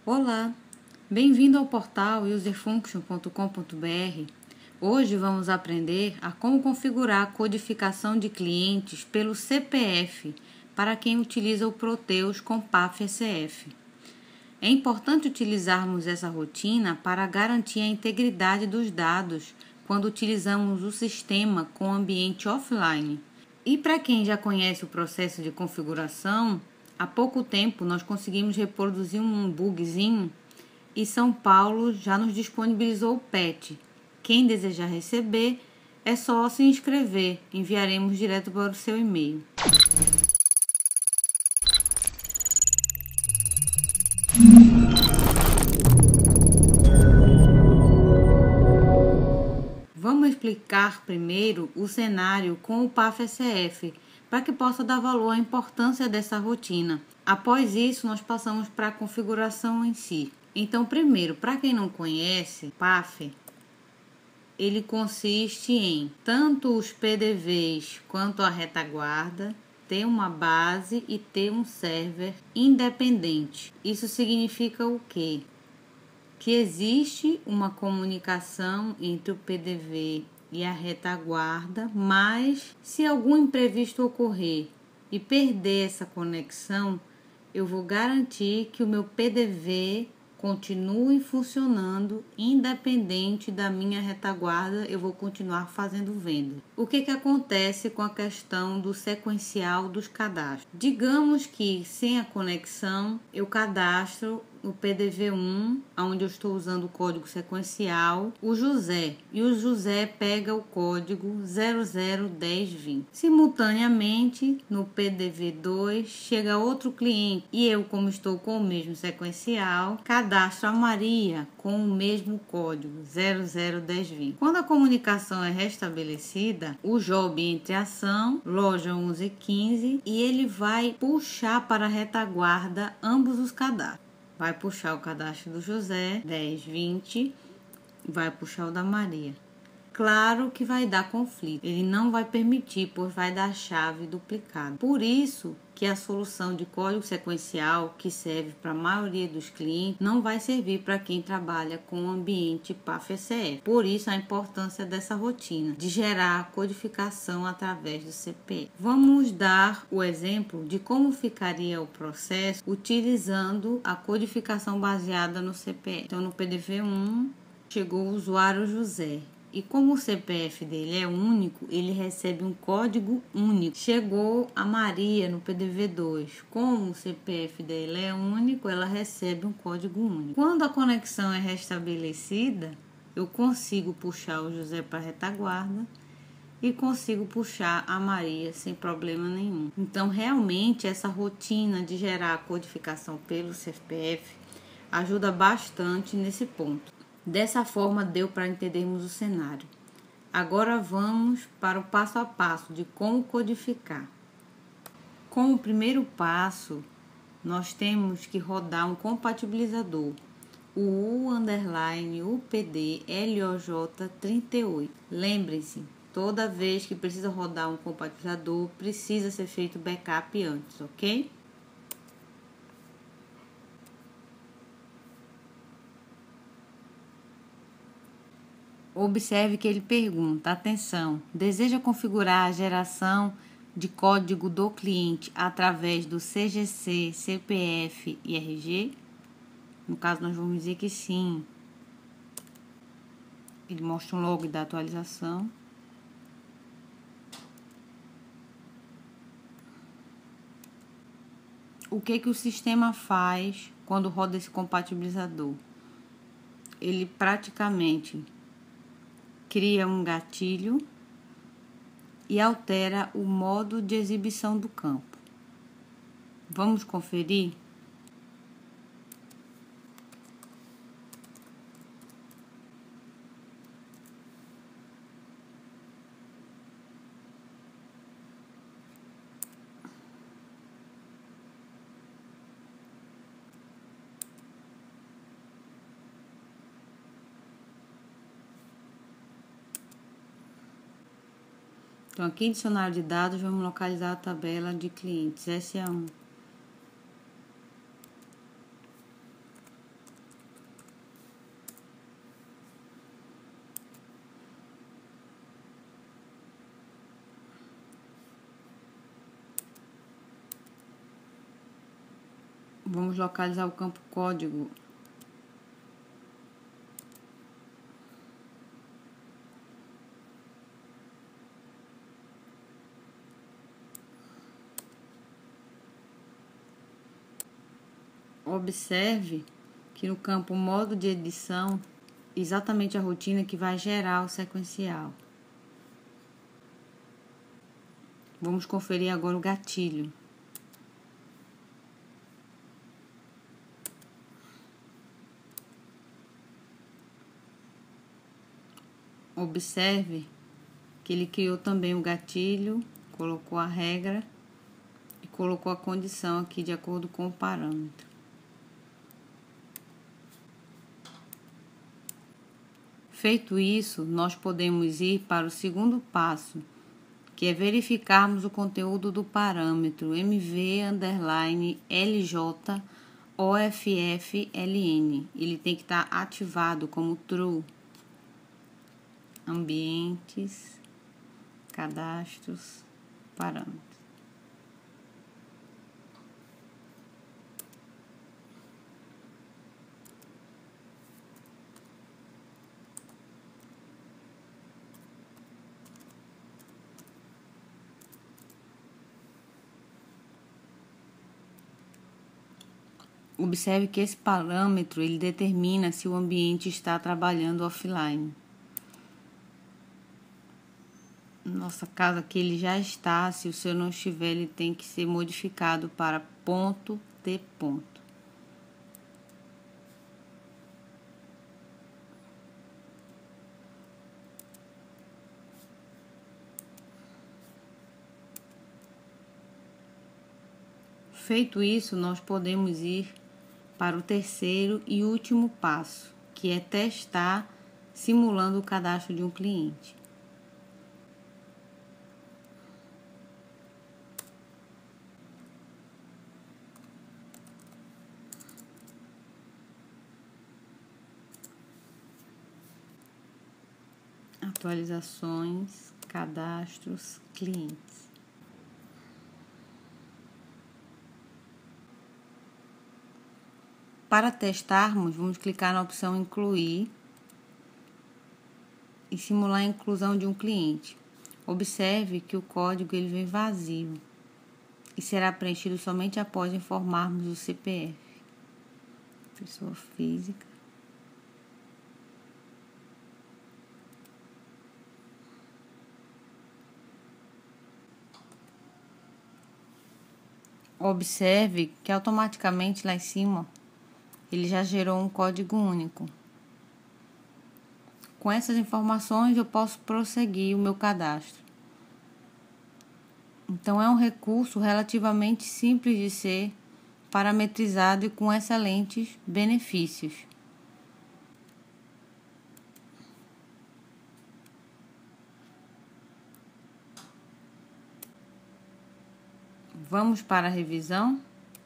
Olá, bem-vindo ao portal userfunction.com.br. Hoje vamos aprender a como configurar a codificação de clientes pelo CPF para quem utiliza o Proteus com PAF-SF. É importante utilizarmos essa rotina para garantir a integridade dos dados quando utilizamos o sistema com ambiente offline. E para quem já conhece o processo de configuração, há pouco tempo nós conseguimos reproduzir um bugzinho e São Paulo já nos disponibilizou o patch. Quem desejar receber é só se inscrever, enviaremos direto para o seu e-mail. Vamos explicar primeiro o cenário com o PAF-SF, para que possa dar valor à importância dessa rotina. Após isso, nós passamos para a configuração em si. Então, primeiro, para quem não conhece, PAF, ele consiste em tanto os PDVs quanto a retaguarda ter uma base e ter um server independente. Isso significa o quê? Que existe uma comunicação entre o PDV e a retaguarda, mas se algum imprevisto ocorrer e perder essa conexão, eu vou garantir que o meu PDV continue funcionando independente da minha retaguarda, eu vou continuar fazendo venda. O que acontece com a questão do sequencial dos cadastros? Digamos que sem a conexão eu cadastro o PDV1, onde eu estou usando o código sequencial, o José, e o José pega o código 001020. Simultaneamente, no PDV2, chega outro cliente e eu, como estou com o mesmo sequencial, cadastro a Maria com o mesmo código 001020. Quando a comunicação é restabelecida, o job entra em ação, loja 1115, e ele vai puxar para a retaguarda ambos os cadastros. Vai puxar o cadastro do José, 1020, vai puxar o da Maria. Claro que vai dar conflito, ele não vai permitir, pois vai dar chave duplicada. Por isso que a solução de código sequencial, que serve para a maioria dos clientes, não vai servir para quem trabalha com o ambiente PAF-SF. Por isso a importância dessa rotina, de gerar a codificação através do CPF. Vamos dar o exemplo de como ficaria o processo utilizando a codificação baseada no CPF. Então, no PDV1, chegou o usuário José. E como o CPF dele é único, ele recebe um código único. Chegou a Maria no PDV2. Como o CPF dele é único, ela recebe um código único. Quando a conexão é restabelecida, eu consigo puxar o José para a retaguarda e consigo puxar a Maria sem problema nenhum. Então, realmente, essa rotina de gerar a codificação pelo CPF ajuda bastante nesse ponto. Dessa forma deu para entendermos o cenário. Agora vamos para o passo a passo de como codificar. Como primeiro passo, nós temos que rodar um compatibilizador, o U_UPD LOJ38. Lembre-se, toda vez que precisa rodar um compatibilizador, precisa ser feito backup antes, ok? Observe que ele pergunta, atenção, deseja configurar a geração de código do cliente através do CGC, CPF e RG? No caso, nós vamos dizer que sim. Ele mostra um log da atualização. O que o sistema faz quando roda esse compatibilizador? Ele praticamente cria um gatilho e altera o modo de exibição do campo. Vamos conferir? Então, aqui em dicionário de dados, vamos localizar a tabela de clientes, SA1. Vamos localizar o campo código. Observe que no campo modo de edição, exatamente a rotina que vai gerar o sequencial. Vamos conferir agora o gatilho. Observe que ele criou também o gatilho, colocou a regra e colocou a condição aqui de acordo com o parâmetro. Feito isso, nós podemos ir para o segundo passo, que é verificarmos o conteúdo do parâmetro MV_LJ_OFF_LN. Ele tem que estar ativado como true. Ambientes, cadastros, parâmetros. Observe que esse parâmetro ele determina se o ambiente está trabalhando offline. Nossa caso aqui ele já está, se o seu não estiver, ele tem que ser modificado para ponto T ponto. Feito isso, nós podemos ir para o terceiro e último passo, que é testar simulando o cadastro de um cliente. Atualizações, cadastros, clientes. Para testarmos, vamos clicar na opção Incluir e simular a inclusão de um cliente. Observe que o código ele vem vazio e será preenchido somente após informarmos o CPF. Pessoa física. Observe que automaticamente lá em cima ele já gerou um código único. Com essas informações eu posso prosseguir o meu cadastro. Então é um recurso relativamente simples de ser parametrizado e com excelentes benefícios. Vamos para a revisão?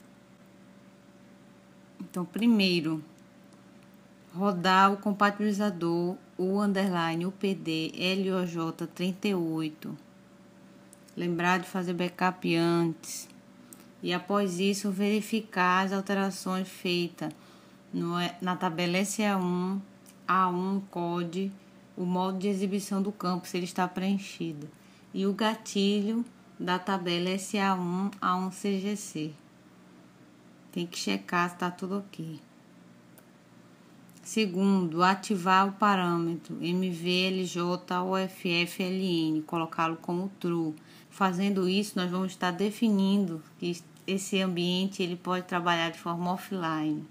Então, primeiro, rodar o compatibilizador U_UPD LOJ38. Lembrar de fazer backup antes. E após isso, verificar as alterações feitas na tabela SA1, A1 COD, o modo de exibição do campo, se ele está preenchido. E o gatilho da tabela SA1, A1 CGC. Tem que checar se está tudo ok. Segundo, ativar o parâmetro MV_LJ_OFF_LN, colocá-lo como true. Fazendo isso, nós vamos estar definindo que esse ambiente ele pode trabalhar de forma offline.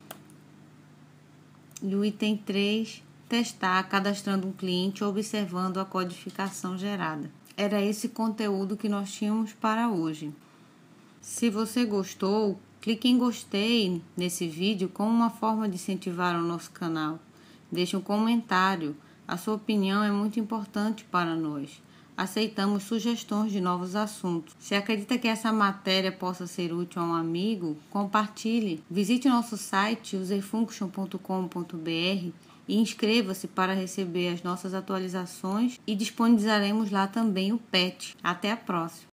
E o item 3, testar cadastrando um cliente ou observando a codificação gerada. Era esse conteúdo que nós tínhamos para hoje. Se você gostou, clique em gostei nesse vídeo como uma forma de incentivar o nosso canal. Deixe um comentário. A sua opinião é muito importante para nós. Aceitamos sugestões de novos assuntos. Se acredita que essa matéria possa ser útil a um amigo, compartilhe. Visite nosso site userfunction.com.br e inscreva-se para receber as nossas atualizações e disponibilizaremos lá também o PET. Até a próxima!